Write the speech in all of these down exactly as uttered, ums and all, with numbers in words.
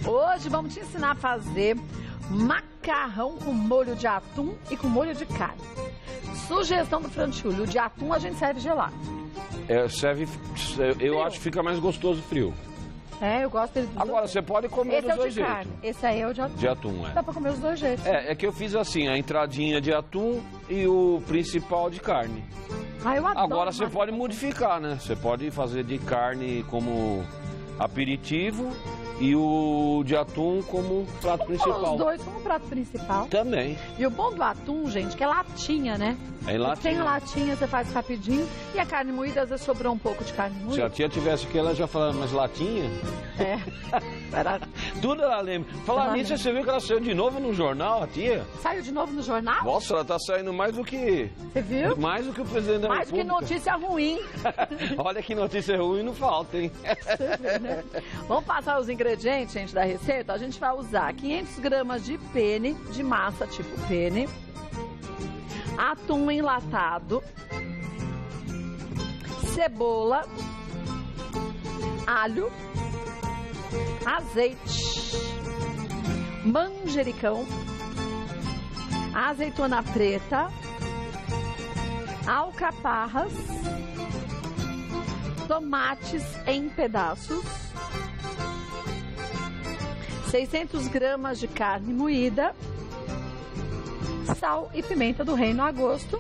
Hoje vamos te ensinar a fazer macarrão com molho de atum e com molho de carne. Sugestão do Franciulli, o de atum a gente serve gelado. É, serve, eu frio. Acho que fica mais gostoso frio. É, eu gosto dele. Agora, você pode comer Esse dos é o dois de jeitos. carne. Esse aí é o de atum. De atum, é. Dá pra comer os dois jeitos. É, é que eu fiz assim, a entradinha de atum e o principal de carne. Ah, eu adoro. Agora você mas... pode modificar, né? Você pode fazer de carne como aperitivo e o de atum como prato principal. Os dois como prato principal. Também. E o bom do atum, gente, que é latinha, né? É em latinha. Tem latinha, você faz rapidinho. E a carne moída, às vezes sobrou um pouco de carne moída. Se a tia tivesse aqui, ela já falava, mas latinha? É. Era... Tudo ela lembra. Falar nisso, lembra. Você viu que ela saiu de novo no jornal, a tia? Saiu de novo no jornal? Nossa, ela tá saindo mais do que... Você viu? Mais do que o presidente da mais República. Mais do que notícia ruim. Olha que notícia ruim não falta, hein? Você vê, né? Vamos passar os ingredientes, gente, da receita. A gente vai usar quinhentas gramas de penne, de massa tipo penne, atum enlatado, cebola, alho, azeite, manjericão, azeitona preta, alcaparras, tomates em pedaços, seiscentas gramas de carne moída, sal e pimenta do reino a gosto.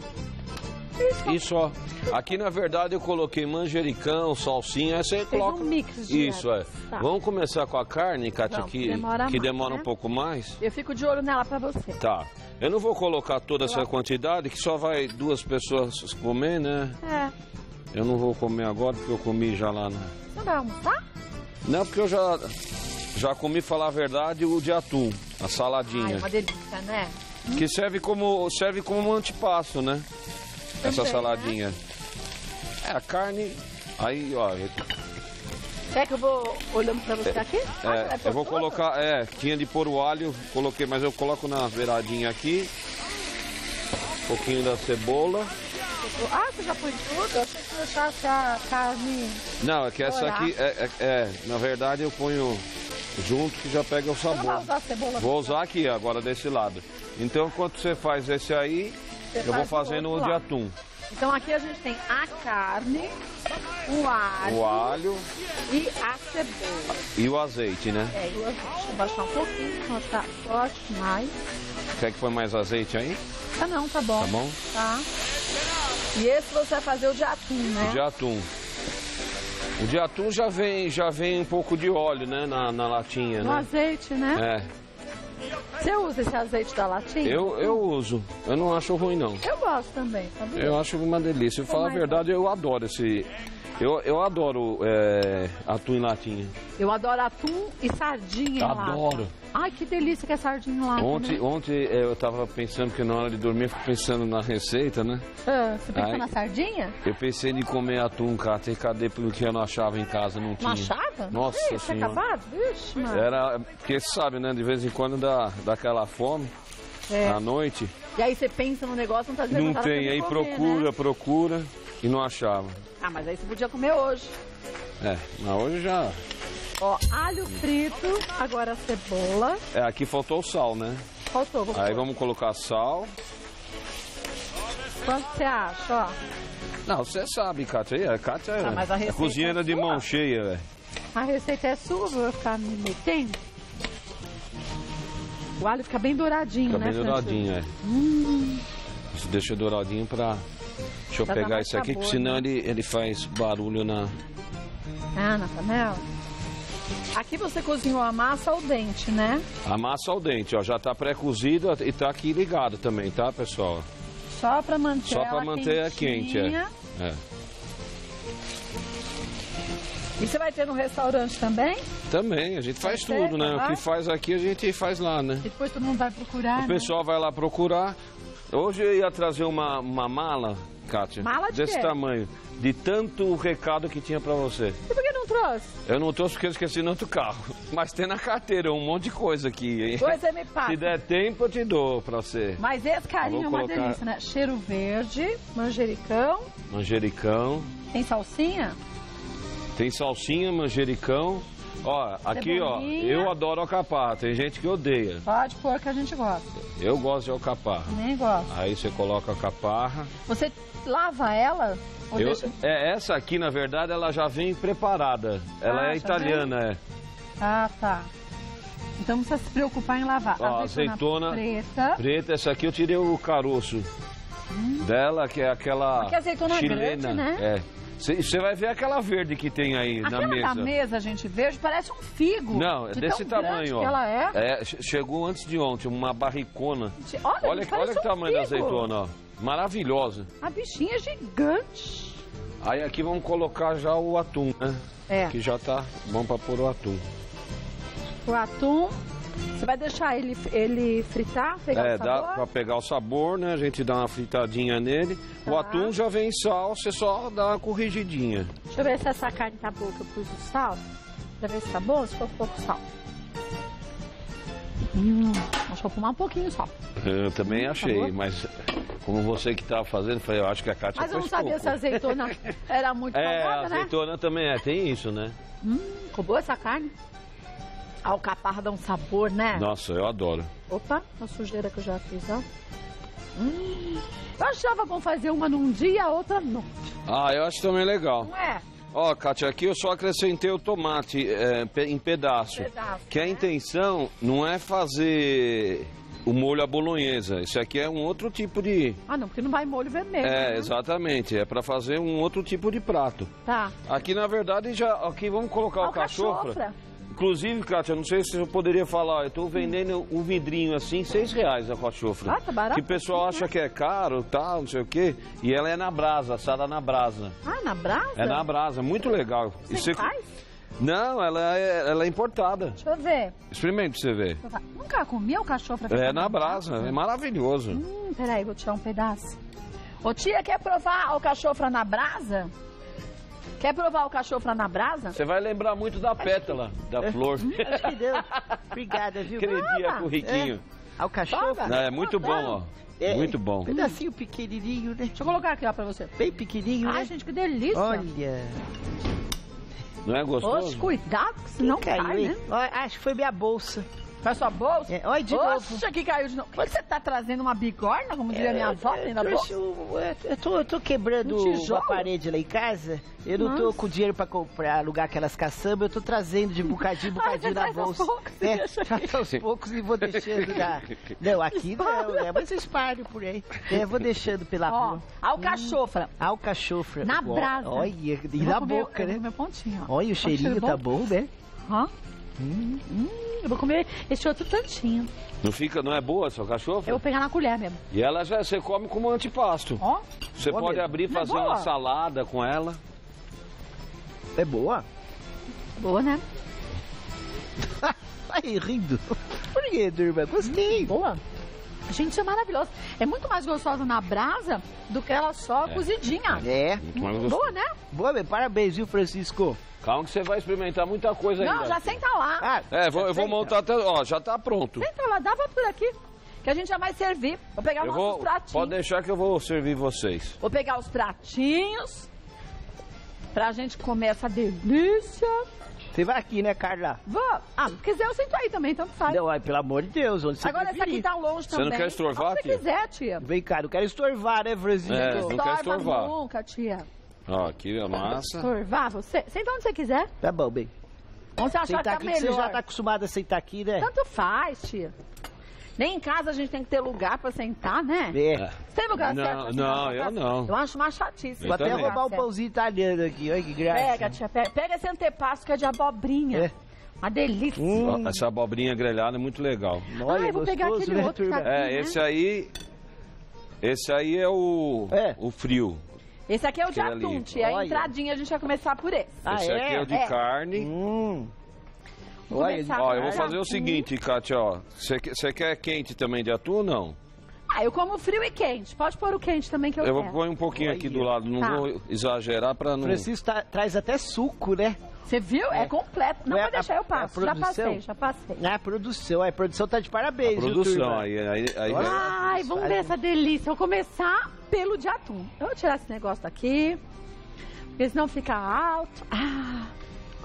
Isso. E só. Aqui, na verdade, eu coloquei manjericão, salsinha, essa aí Fez coloca... um mix de Isso, é. Tá. Vamos começar com a carne, Kátia, Vamos, que demora que mais, demora né? um pouco mais. Eu fico de olho nela pra você. Tá. Eu não vou colocar toda essa Coloca. quantidade, que só vai duas pessoas comer, né? É. Eu não vou comer agora, porque eu comi já lá na... Você vai almoçar? Não, porque eu já, já comi, falar a verdade, o de atum, a saladinha. Ai, uma delícia, né? Que serve como, serve como um antipasto, né? Essa Também, saladinha. Né? É, a carne... Aí, ó... Quer que eu vou olhando pra você aqui? Ah, É, vai pôr eu vou tudo? colocar, é, tinha de pôr o alho, coloquei, mas eu coloco na beiradinha aqui. Um pouquinho da cebola. Ah, você já põe tudo? Eu achei que você deixasse a carne... Não, é que essa Dourar. aqui, é, é, é, na verdade eu ponho junto que já pega o Você não vai sabor. usar a cebola? Vou usar aqui, agora desse lado. Então, enquanto você faz esse aí, Você eu vou faz do fazendo o outro de lado. atum. Então aqui a gente tem a carne, o alho, O alho e a cebola. e o azeite, né? É, e o azeite. Deixa eu baixar um pouquinho, senão tá forte demais. Quer que põe mais azeite aí? Tá não, tá bom. Tá bom? Tá. E esse você vai fazer o de atum, né? O de atum. O de atum já vem, já vem um pouco de óleo, né? Na, na latinha, No né? azeite, né? É. Você usa esse azeite da latinha? Eu, eu uso. Eu não acho ruim, não. Eu gosto também, sabia? Eu acho uma delícia. Eu Tô falar a mais verdade, eu adoro esse... Eu, eu adoro é, atum em latinha. Eu adoro atum e sardinha em lata. Adoro. Ai, que delícia que é sardinha em lata, Ontem, né? ontem é, eu tava pensando, que na hora de dormir, eu fico pensando na receita, né? Ah, você pensou Ai. na sardinha? Eu pensei em comer atum, Cátia, e cadê? Porque eu não achava em casa, não tinha. Não achava? Nossa Ih, tinha Senhora. acabado? Vixe, mano. Era, porque você sabe, né? De vez em quando dá, dá aquela fome É. à noite. E aí você pensa no negócio, não tá dizendo Não nada pra tem, você aí comer, procura, né? procura e não achava. Ah, mas aí você podia comer hoje. É, mas hoje já... Ó, alho frito, agora a cebola. É, aqui faltou o sal, né? Faltou, vou Aí pôr. vamos colocar sal. Quanto você acha, ó? Não, você sabe, Kátia. A Kátia Ah, mas a é receita cozinheira é de sua. mão cheia, velho. A receita é sua, vou ficar me metendo. O alho fica bem douradinho, Fica né, bem Francesco? douradinho, é. Hum, Você deixa douradinho pra... Deixa eu Pra dar pegar mais esse aqui, sabor, porque senão né? ele, ele faz barulho na... ah, na panela. Aqui você cozinhou a massa ao dente, né? A massa ao dente, ó. Já tá pré-cozida e tá aqui ligado também, tá, pessoal? Só pra manter Só pra ela manter a quente, quentinha. é. É. E você vai ter no restaurante também? Também, a gente faz Vai ter, tudo, né? vai? O que faz aqui, a gente faz lá, né? E depois todo mundo vai procurar, O né? pessoal vai lá procurar. Hoje eu ia trazer uma, uma mala, Kátia. Mala de desse quê? tamanho. De tanto recado que tinha pra você. E por que não trouxe? Eu não trouxe porque eu esqueci no outro carro. Mas tem na carteira um monte de coisa aqui. Hein? Depois você me passa. Se der tempo, eu te dou pra você. Mas esse carinho é Eu vou uma colocar- delícia, né? Cheiro verde, manjericão, Manjericão. tem salsinha? Tem salsinha, manjericão. Ó, aqui, ó, eu adoro alcaparra. Tem gente que odeia. Pode pôr que a gente gosta. Eu gosto de alcaparra. Nem gosto. Aí você coloca a alcaparra. Você lava ela? Ou Eu, deixa... é, essa aqui, na verdade, ela já vem preparada. Ela Ah, é já italiana, vem? é. Ah, tá. Então não precisa se preocupar em lavar. Ó, azeitona preta. preta. Essa aqui eu tirei o caroço hum. dela, que é aquela Porque azeitona chilena. grande, né? É. Você vai ver aquela verde que tem aí aquela na mesa. da mesa, gente, verde, parece um figo. Não, é de desse tão tamanho, ó. Que ela é. é. Chegou antes de ontem, uma barricona. Olha, olha gente, olha um que tamanho figo. da azeitona, ó. Maravilhosa. A bichinha é gigante. Aí aqui vamos colocar já o atum, né? É. Que já tá bom pra pôr o atum. O atum, você vai deixar ele, ele fritar, pegar é, o sabor? dá pra pegar o sabor, né? A gente dá uma fritadinha nele. Tá. O atum já vem sal, você só dá uma corrigidinha. Deixa eu ver se essa carne tá boa que eu pus o sal. Pra ver se tá bom, se for pouco sal. Hum, acho que eu vou fumar um pouquinho só. Eu também hum, achei, tá mas como você que tava fazendo, falei, eu acho que a Kátia Mas eu não fez sabia pouco. se a azeitona era muito É, salgada, a né? azeitona também é, tem isso, né? Hum, ficou boa essa carne? A alcaparra dá um sabor, né? Nossa, eu adoro. Opa, a sujeira que eu já fiz, ó. Hum, eu achava bom fazer uma num dia, a outra não. Ah, eu acho também legal. Não é? Ó, Kátia, aqui eu só acrescentei o tomate é, em pedaço. Pedaço, que a né? intenção não é fazer o molho à bolonhesa. Isso aqui é um outro tipo de... Ah, não, porque não vai molho vermelho. É, né? exatamente. É para fazer um outro tipo de prato. Tá. Aqui, na verdade, já... Aqui vamos colocar o Alcachofra. Inclusive, Kátia, não sei se eu poderia falar, eu tô vendendo um vidrinho assim, seis reais a alcachofra. Ah, tá barato. Que o pessoal né? acha que é caro, tal, não sei o quê. E ela é na brasa, assada na brasa. Ah, na brasa? É na brasa, muito legal. Você E você- faz? Não, ela é, ela é importada. Deixa eu ver. Experimente pra você ver. Deixa eu ver. Nunca comi alcachofra? É na brasa, é maravilhoso. Hum, peraí, vou tirar um pedaço. Ô tia, quer provar alcachofra na brasa? Quer provar alcachofra na brasa? Você vai lembrar muito da pétala, da flor. Acho que deu. Obrigada, viu? Aquele dia com o Riquinho. Alcachofra? Não, é muito bom, ó. É, Muito bom. Um pedacinho pequenininho, né? Deixa eu colocar aqui, ó, pra você. Bem pequenininho, Ai, né? gente, que delícia. Olha. Não é gostoso? Oxe, cuidado, que senão Caiu, cai, hein? né? Ó, acho que foi minha bolsa. Faz sua bolsa? É, olha de novo. Oxe, que caiu de novo. Quando você tá trazendo uma bigorna, como diria minha avó, dentro da trouxe bolsa? um- eu, eu tô, eu tô quebrando Um tijolo? uma parede lá em casa. Eu não tô Nossa. com dinheiro pra comprar, alugar aquelas caçambas. Eu tô trazendo de bocadinho em bocadinho você na traz aos bolsa. poucos, você É, deixa traz aos poucos e vou deixando na... Não, aqui não, né? Mas eu espalho por aí. É, vou deixando pela Ó, rua. alcachofra. Alcachofra. Na Ó, brasa. Olha, e Eu vou na comer- boca, eu vou né? comer pontinho, ó. Olha, o Ó, cheiro cheirinho tá bom, né? Hã? Hum, eu vou comer esse outro tantinho. Não fica, não é boa essa alcachofra? Eu vou pegar na colher mesmo. E ela já você come como antipasto. Ó, Você Boa pode mesmo. abrir e Não é fazer boa? uma salada com ela. É boa? boa, né? Aí, rindo. Por que, turma? Gostei. Boa. Gente, isso é maravilhoso. É muito mais gostosa na brasa do que ela só É. cozidinha. É. Muito mais gostoso. Boa, né? Boa, meu. Parabéns, viu, Francisco? Calma que você vai experimentar muita coisa Não, ainda. já senta lá. Ah, É, vou- eu vou aceita. montar até... Ó, já tá pronto. Senta lá, dava por aqui. Que a gente já vai servir. Vou pegar Eu os vou... nossos pratinhos. Pode deixar que eu vou servir vocês. Vou pegar os pratinhos pra gente comer essa delícia. Você vai aqui, né, Carla? Vou. Ah, se quiser eu sento aí também, tanto faz. Não, ai, pelo amor de Deus, onde você Agora essa aqui preferir. tá longe Você também. não quer estorvar, Onde tia? você quiser, tia. Vem cá, não quero estorvar, né, Francisco? É, Não não quer estorvar. nunca, tia. Ó, aqui a massa. Estorvar você? Senta onde você quiser. Tá bom, bem. Onde você achar que Sentar tá aqui que você melhor. já tá acostumado a sentar aqui, né? Tanto faz, tia. Nem em casa a gente tem que ter lugar pra sentar, né? É. Você tem lugar Não, certo pra sentar não, na eu casa? não. Eu acho uma chatice. Eu Vou até também. roubar um Certo. pãozinho italiano aqui, olha que graça. Pega, tia, pega. Pega esse antepasto que é de abobrinha. É. Uma delícia. Hum. Ó, essa abobrinha grelhada é muito legal. Olha, Ai, vou pegar gostoso, aquele né, outro que turma? tá- É, né? esse aí... Esse aí é o... É. O frio. Esse aqui é o de Aquele atum, ali. tia. A Olha. entradinha a gente vai começar por esse. Ah, esse aqui é o de É. carne. Hum. Vou Olha, começar Ó, com eu vou o fazer o atum. seguinte, Kátia, ó. Você que- você quer quente também de atum ou não? Ah, eu como frio e quente. Pode pôr o quente também que eu, Eu vou quero. pôr um pouquinho aqui do lado, não Tá. vou exagerar pra não... Francisco tá- traz até suco, né? Você viu? É, completo. Não, Não é vou deixar, a- eu passo. a Já produção? passei, já passei. Ah, a produção. A produção tá de parabéns, viu, Produção turma? aí, aí, aí Olha. Ai, vamos ver essa delícia. Vou começar pelo de atum. Eu vou tirar esse negócio daqui, porque senão fica alto. Ah,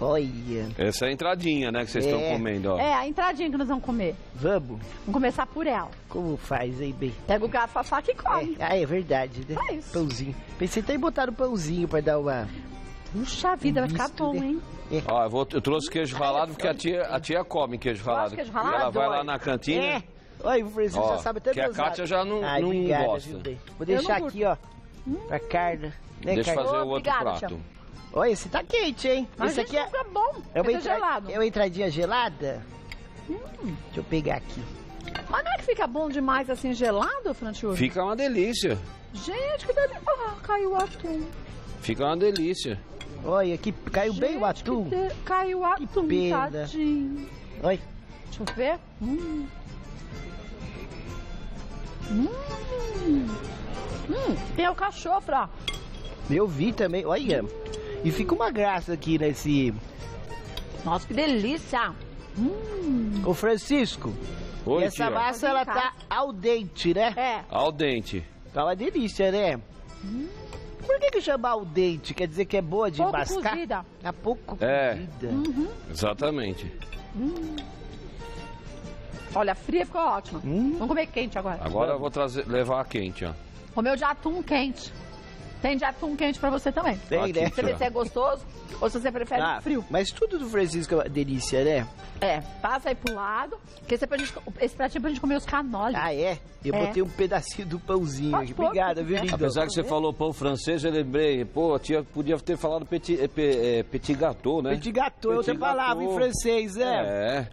Olha. Essa é a entradinha, né, que vocês estão É. comendo, ó. É, a entradinha que nós vamos comer. Vamos? Vamos começar por ela. Como faz, hein, bem? Pega o garfo, a faca e come. É. Ah, é verdade, né? É isso. Pãozinho. Pensei até em botar o pãozinho pra dar uma... Puxa vida, vai ficar Misto, bom, né? hein? Ó, eu, vou- eu trouxe queijo ralado porque a tia, a tia come queijo ralado. queijo ralado? Ela vai lá Adoro. na cantina. É. Olha, o Francisco Ó, já sabe até que a dosar. Kátia já não- Ai, não obrigada, gosta. viu, bem? Vou Eu deixar não aqui, ó, pra carne. Né, Deixa eu carne? fazer Ô, o outro obrigada, prato. tia. Olha, esse tá quente, hein? Mas esse gente, aqui é, não fica bom. é, uma Fica entra- gelado. é uma entradinha gelada. Hum. Deixa eu pegar aqui. Mas não é que fica bom demais assim gelado, Frantiúlio? Fica uma delícia. Gente, que delícia. Ah, caiu o atum. Fica uma delícia. Olha, aqui caiu bem o Gente, atum. que de- Caiu o atum, pena. tadinho. Olha. Deixa eu ver. Hum. Hum. Hum, tem alcachofra, ó. Eu vi também, olha. E fica uma graça aqui nesse... Nossa, que delícia. Hum. Ô, Francisco, Oi, essa tia. massa, ela tá ao dente, né? É. Ao dente. Tá uma delícia, né? Por que que chama ao dente? Quer dizer que é boa de Pouco mascar? cozida. Tá pouco É. cozida. Uhum. Exatamente. Olha, fria ficou ótima. Hum. Vamos comer quente agora. Agora eu vou trazer, levar a quente, ó. Comeu de atum quente. Tem de atum quente pra você também. Tem, Aqui, né? Você vê se é gostoso ou se você prefere Ah, frio. mas tudo do Francisco é uma delícia, né? É, passa aí pro lado. Que esse, é pra gente, esse pratinho é pra gente comer os canoles. Ah, é? Eu É. botei um pedacinho do pãozinho Pode aqui. pôr, Obrigada, se viu, quiser. lindo? Apesar que você falou pão francês, eu lembrei, pô, a tia podia ter falado petit, é, pe- é, petit gâteau, né? Petit gâteau é outra Petit palavra em gâteau. francês, né? É.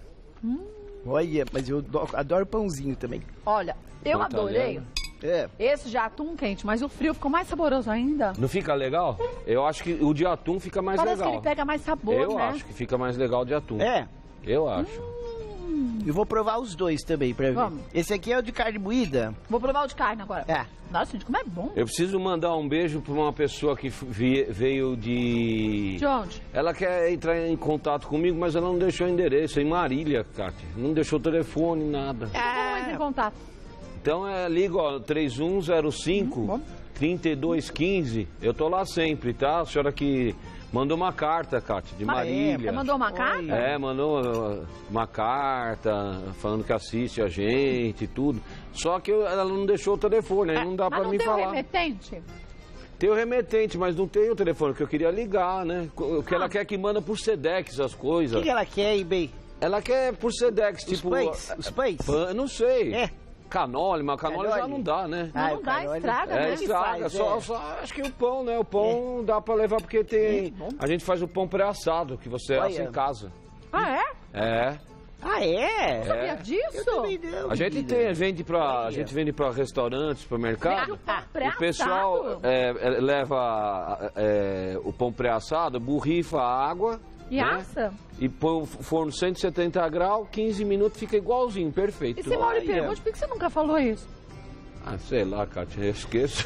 Olha, mas eu do- adoro pãozinho também. Olha, eu Pão adorei italiano. É. esse de atum quente, mas o frio ficou mais saboroso ainda. Não fica legal? Eu acho que o de atum fica mais Parece legal. que ele pega mais sabor, Eu né? acho que fica mais legal de atum. É. Eu acho. Eu vou provar os dois também pra ver. Vamos. Esse aqui é o de carne moída. Vou provar o de carne agora. É. Nossa, gente, como é bom. Eu preciso mandar um beijo pra uma pessoa que vi- veio de... De onde? Ela quer entrar em contato comigo, mas ela não deixou o endereço. É em Marília, Kátia. Não deixou o telefone, nada. Como entra em contato? Então é, liga, ó, três um zero cinco, Bom. três dois um cinco. Eu tô lá sempre, tá? A senhora que mandou uma carta, Kátia, de Mas- Marília. Você mandou uma carta? É, mandou uh, uma carta falando que assiste a gente e tudo. Só que eu- ela não deixou o telefone, aí não dá Mas pra não mim tem o falar. remetente? Tem o remetente, mas não tem o telefone, que eu queria ligar, né? O que ela Ah. quer que manda por Sedex as O coisas. que, que ela quer, hein, bem? Ela quer por Sedex, Os tipo... pães? Os pães? Pan- não sei. É. Canole, mas canole, já Canole? não dá, né? Ah, não o dá, Carole- estraga, É, né? que estraga, faz, só, é. só acho que o pão, né? O pão dá pra levar porque tem. É, bom. A gente faz o pão pré-assado, que você Olha. assa em casa. Ah, é? É. Ah, é? Sabia É. disso? Eu também não, A gente menina. tem, vende pra. A Olha. gente vende pra restaurantes, supermercado. Ah, O pessoal é, é, leva é, o pão pré-assado, borrifa a água. E né? assa? E põe o forno cento e setenta graus, quinze minutos, fica igualzinho, perfeito. E se Mauro Olha. pergunta, por que você nunca falou isso? Ah, sei lá, Kátia, eu esqueço.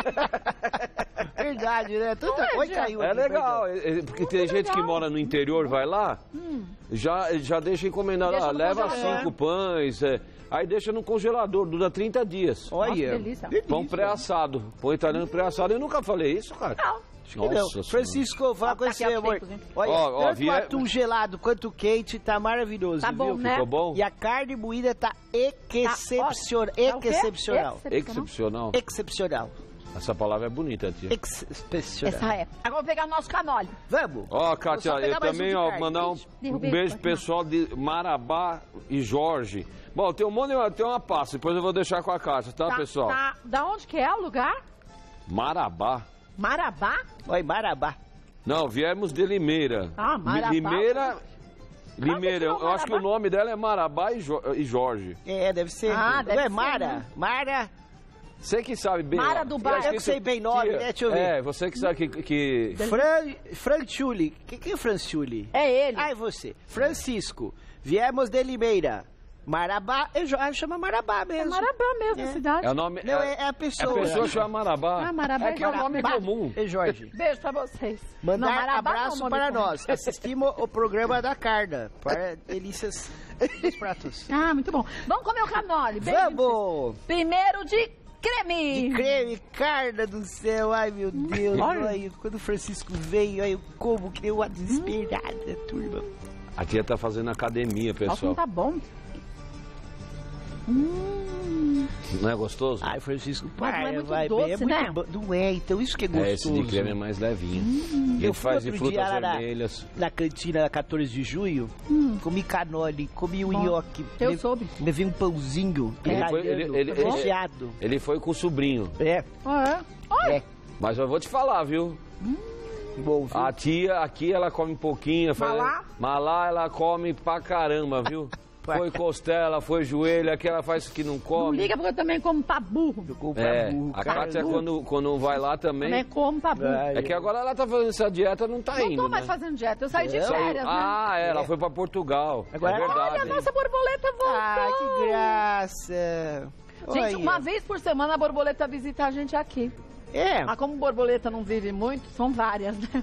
Verdade, né? Tanta... Não é, Oi, Jean? caiu É aqui, legal, é- é- porque tem gente que legal. mora no interior, vai lá, já, já deixa encomendado, Deixa ah, no leva congelador. cinco pães, é, aí deixa no congelador, dura trinta dias. perdão. Olha. Nossa, que delícia. Pão pré-assado, pão italiano pré-assado. Eu nunca falei isso, cara. Não. Acho que não. Senhora. Francisco, vou falar Ó, com tá você, aqui a amor. frente, Olha, Ó, ó, tanto vie- o atum gelado quanto o quente tá maravilhoso, Tá bom, viu? né? Ficou bom? E a carne moída tá excepcional. Tá o quê? Excepcional. Excepcional. Excepcional. Essa palavra é bonita, tia. Excepcional. Essa é. Agora vamos pegar o nosso canole. Vamos. Ó, Kátia, Vou só pegar eu mais um também, de ó, carne. mandar um, Derrubei, um beijo pode pro pessoal de Marabá e Jorge. Bom, tem um monte de... Tem uma pasta, depois eu vou deixar com a Kátia, tá, pessoal? Tá. Da onde que é o lugar? Marabá. Marabá? Olha, Marabá. Não, viemos de Limeira. Ah, Marabá. Limeira... Limeira, eu, Onde que é o eu acho que o Marabá? nome dela é Marabá e, Jo- e Jorge. É, deve ser. Ah, não deve é ser, Mara? né? Mara. Você que sabe bem. Mara ó. do Bar. acho Eu que sei bem nome, tia, né? Deixa eu ver. É, você que sabe que... que... Fran... Franciuli. Quem que é Franciuli? É ele. Ah, é você. Francisco. Viemos de Limeira. Marabá. Eu já- chama Marabá É mesmo. Marabá mesmo, É. a cidade. É o nome... Não, é, é a pessoa. a pessoa chama Marabá. Ah, Marabá É que é um nome Marabá. comum. É Jorge. Beijo pra vocês. Mandar Não, Marabá não é um abraço nome para comum. nós. Assistimos o programa da Carda. Para delícias dos pratos. Ah, muito bom. Vamos comer o canole. Beijo. Vamos! Primeiro de creme. De creme, carne do céu, ai meu Deus. Olha. Olha, quando o Francisco veio, aí eu como que deu uma desesperada, turma. A tia tá fazendo academia, Nossa, pessoal. não tá bom. Hum. Não é gostoso? Ai, Francisco, Mas não é para, muito vai doce, bem. É muito né? bom. Não é, então isso que é gostoso. É, esse de creme é mais levinho. Hum, a Eu gente fui faz de outro frutas dia lá na- vermelhas. Na cantina quatorze de junho, Hum. comi canole, comi um Bom, nhoque. eu le- soube. Levei um pãozinho, Ele foi- italiano, ele- ele- recheado. Ele foi com o sobrinho. É, Ah, é? Olha. é. Mas eu vou te falar, viu? Bom, viu? A tia aqui, ela come um pouquinho. faz- Malá? Malá, ela come pra caramba, viu? Foi costela, foi joelho, aqui ela faz que não Não come. liga porque eu também como pra burro. Jogou pra É, burro, a cara. Kátia quando, quando vai lá também. Também como pra burro. Ai, É que agora ela tá fazendo essa dieta, não tá Não indo, tô mais né? fazendo dieta, eu saí de Não? férias, né? Ah, é, ela É. foi pra Portugal. Agora- é verdade. Olha, a nossa borboleta voltou. Ah, que graça. Gente, Olha. uma vez por semana a borboleta visita a gente aqui. É, Mas como borboleta não vive muito, são várias, né?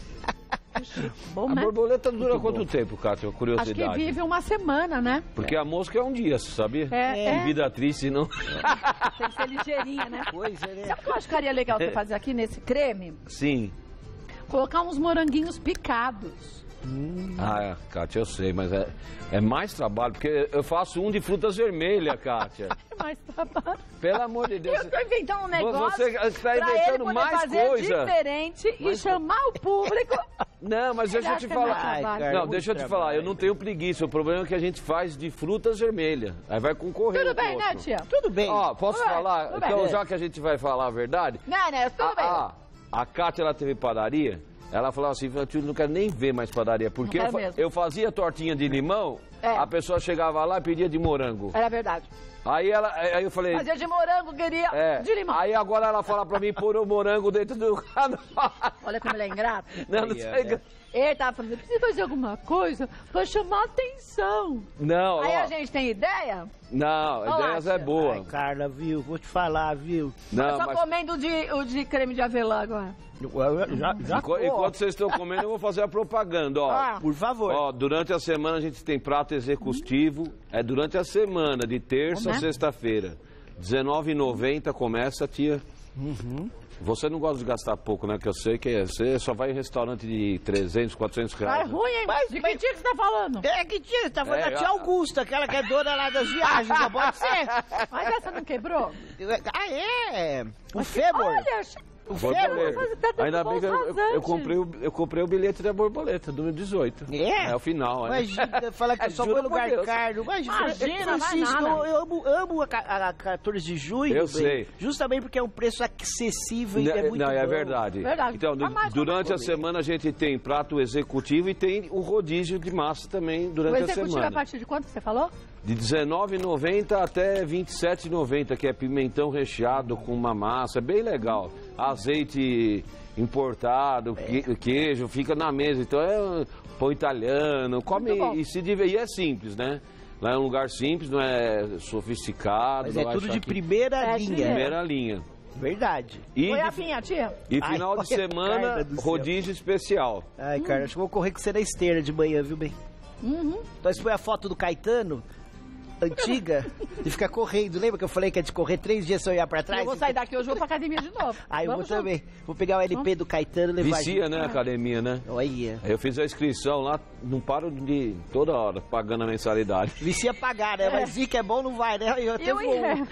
Bom, A né? borboleta dura Muito quanto bom. tempo, Kátia? Acho Curiosidade. que vive uma semana, né? Porque a mosca é um dia, você sabia? É, É. é. Vida triste, não? Tem que ser ligeirinha, né? coisa, né? Sabe o que eu acharia legal você fazer aqui nesse creme? Sim. Colocar uns moranguinhos picados. Ah, Kátia, eu sei, mas é, é mais trabalho, porque eu faço um de frutas vermelhas, Kátia. Mas tá bom. Pelo amor de Deus. Eu tô inventando um negócio Você está pra ele inventando poder mais fazer coisa. diferente e Mas- chamar o público. Não, mas deixa eu Ele te acha que é falar. mais trabalho. Ai, Não, muito deixa eu te trabalho. falar, eu não tenho preguiça. O problema é que a gente faz de frutas vermelhas. Aí vai concorrer. Tudo um com bem, o né, outro. tia? Tudo bem. Ó, posso Tudo bem, falar? tudo bem. Então, É. já que a gente vai falar a verdade, Não, né? Tudo bem. a, a, a Kátia, ela teve padaria, ela falou assim, eu não quero nem ver mais padaria, porque Não eu, quero fa- mesmo. eu fazia tortinha de limão, É. a pessoa chegava lá e pedia de morango. Era verdade. Aí, ela, aí eu falei... Fazia de morango, queria É, de limão. aí agora ela fala pra mim pôr o morango dentro do canal. Olha como ele é ingrato. Não, não Aí, sei. olha. Ele tava falando, eu preciso fazer alguma coisa pra chamar atenção. Não, Aí ó, a gente tem ideia? não, Olá, ideias é tia. boa. Ai, Carla, viu? Vou te falar, viu? eu Não, só mas comendo o de, o de creme de avelã agora. Já, já enqu- enquanto vocês estão comendo, eu vou fazer a propaganda, ó. Ah. Por favor. Ó, durante a semana a gente tem prato executivo, é durante a semana, de terça a Como é? sexta-feira. dezenove e noventa começa, tia. Você não gosta de gastar pouco, né? Que eu sei que é- você só vai em restaurante de trezentos, quatrocentos Ah, é reais. né? ruim, hein? Mas- de que mas- dia que você tá falando? É que tia, tá falando É, da tia a- Augusta, aquela que é dona lá das viagens, não pode ser? Mas essa não quebrou? Ah, é? O Fêmur? Olha, O Borboleta. Fêmur? Mas tá dando Ainda bem que eu, eu- eu bons comprei o, eu comprei o bilhete da borboleta, número dezoito. É? É o final, é. Imagina, fala que É, só juro foi por lugar Deus. caro. Imagina, Imagina, vai Francisco, nada. eu, eu amo, amo a, ca- a quatorze de junho. Eu bem, sei. Justamente porque é um preço acessível e Não, é muito não, é bom. verdade. Verdade. Então, Tá du- mais, durante tá a mais. semana a gente tem prato executivo e tem o rodízio de massa também O durante a executivo é a semana. partir de quanto que você falou? De dezenove e noventa até vinte e sete e noventa, que é pimentão recheado com uma massa, é bem legal. Azeite importado, que- queijo, fica na mesa. Então é pão italiano, come Muito bom. e se divertir. E é simples, né? Lá é um lugar simples, não é sofisticado. Mas não é vai tudo achar de que- primeira É, linha. primeira. Primeira linha. Verdade. E, Oi, de- a minha tia. e Ai, final de olha, semana, Carla do céu. rodízio especial. Ai, cara, acho que eu vou correr com você na esteira de manhã, viu, bem? Uhum. Então, você põe a foto do Caetano, antiga, e fica correndo. Lembra que eu falei que é de correr três dias se eu olhar pra trás? Eu vou sair daqui hoje, eu vou pra academia de novo. Ah, eu vou Vamos junto. também. Vou pegar o L P do Caetano e levar Vicia, junto. né, a academia, né? Olha. Eu fiz a inscrição lá, não paro de toda hora, pagando a mensalidade. Vicia pagar, né? Mas Zica é bom, não vai, né? Eu até E o, vou. en-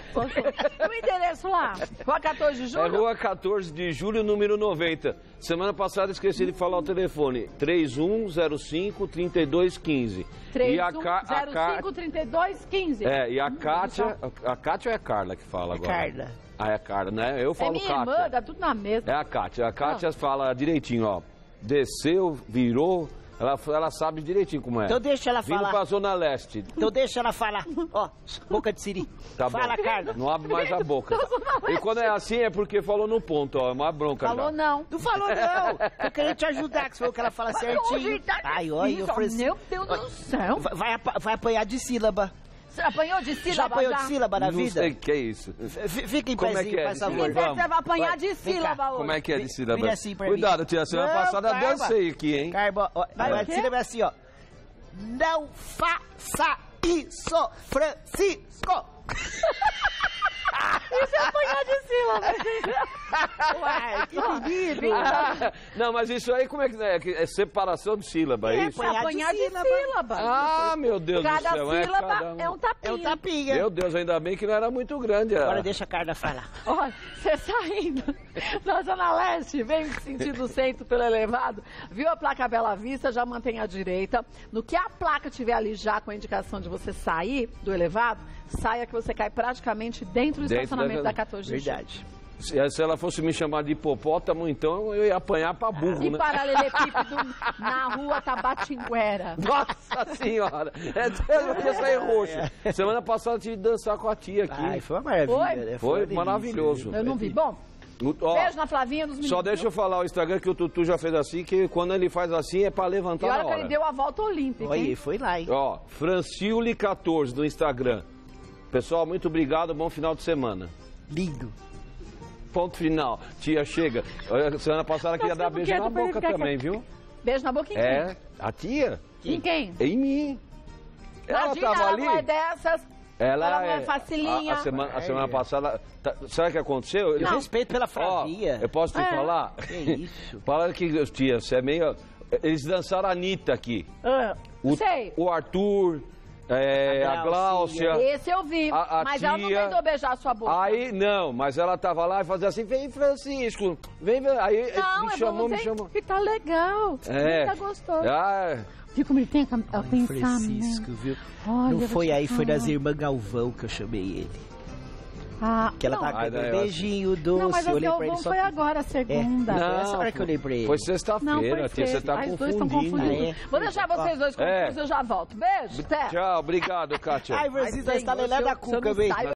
o endereço lá? Rua quatorze de É julho? rua quatorze de julho, número noventa. Semana passada esqueci de falar o telefone. três um zero cinco, três dois um cinco. E a, Ca- a, três um zero Ca- cinco, três dois um cinco. É, e a Kátia... A, a Kátia ou é a Carla que fala É agora? Carla. Ah, é a Carla, né? Eu É falo minha irmã, Kátia. dá tudo na mesa. É a Kátia. A Kátia fala direitinho, ó. Desceu, virou... Ela, ela sabe direitinho como é. Então deixa ela Vindo falar. pra Zona Leste. Então deixa ela falar. Ó, boca de siri. Tá Fala, bom. Carla. Não abre mais a boca. E quando é assim é porque falou no ponto, ó. É uma bronca Falou já. não. Não falou, não. Tô querendo te ajudar, que você falou que ela fala certinho. Tá Ai, olha, eu difícil, Francisco. Meu Deus do céu. Vai, vai apa- vai apanhar de sílaba. Você apanhou de sílaba Já apanhou já? de sílaba na Não vida? sei o que é isso. F- Fica em Como é pezinho, que é faz de favor. Ninguém quer que você vai apanhar Vai, de vem cá. sílaba hoje. Como é que é de sílaba? Vira assim pra mim. Cuidado, tia. Semana Não, passada Carla. dancei aqui, hein? Carba, ó, Vai a o quê? sílaba é assim, ó. Não faça isso, Francisco! Isso é apanhar de sílaba. Uai, que menino. Não, mas isso aí como é que é? É separação de sílaba, é, É, isso? apanhar de Apanhar de sílaba. sílaba. Ah, meu Deus Cada do céu. é sílaba cada um. é um tapinha. É um tapinha. Meu Deus, ainda bem que não era muito grande. Agora a- deixa a Carla falar. Olha, você saindo na Zona Leste, vem sentido centro pelo elevado, viu a placa Bela Vista, já mantém à direita. No que a placa tiver ali já com a indicação de você sair do elevado, saia que você cai praticamente dentro do Dentro estacionamento da- da quatorze de julho. Verdade. Se, se ela fosse me chamar de hipopótamo, então eu ia apanhar pra burro, E né? paralelepípedo na rua Tabatinguera. Nossa senhora! É, eu ia sair roxo. Semana passada eu tive que dançar com a tia aqui. Ai, foi uma maravilha, Foi? né? Foi uma delícia, maravilhoso. viu? Eu não vi. Bom, O- ó, beijo na Flavinha dos meninos. só deixa eu falar o Instagram que o Tutu já fez assim, que quando ele faz assim é pra E levantar olha na que ele hora. deu a volta olímpica, Olha, hein? foi lá, hein? Ó, Franciule quatorze no Instagram. Pessoal, muito obrigado, bom final de semana. Lindo. Ponto final. Tia, chega. Olha, semana passada queria Nossa, dar eu beijo quero na boca brincar também, com- viu? Beijo na boca em É, a tia? quem? Em quem? Em mim. Ela Imagina, tava ela ali. não é dessas. Ela, ela não é facilinha. A, a semana, a É. semana passada. Tá, sabe o que aconteceu? Eu respeito pela Ó, Flavia. eu posso te É. falar? Que isso? Falaram que, tia, você é meio. Eles dançaram a Anitta aqui. Ah, O, sei. o Arthur, é, A a Gláucia. Gláucia. Esse eu vi. A- a mas ela não tia- tentou beijar a sua boca. Aí, não, mas ela tava lá e fazia assim, vem Francisco, vem, vem. Aí não, me é chamou, bom, me tem- chamou. Que tá legal. É. Tá gostoso. Ah, Viu como ele tem a, a pensar, Francisco, né? viu? Olha, não vou foi te aí, foi falar. das irmãs Galvão que eu chamei ele. Ah, Que ela não, tá Ai, com um daí eu beijinho doce, Não, mas eu a olhei pra ele Galvão só... foi agora, a segunda. Foi Não, essa hora que eu olhei pra ele. foi Não, foi sexta-feira, tia, você sexta. tá Ai, os dois estão confundindo. confundindo. Ah, é? Vou deixar vocês dois confusos, É. eu já volto. Beijo, até. Tchau, obrigado, Kátia. Ai, Francisco, Ai, você tá Senhor, lelé se eu- da se eu não cuca, bem. saio,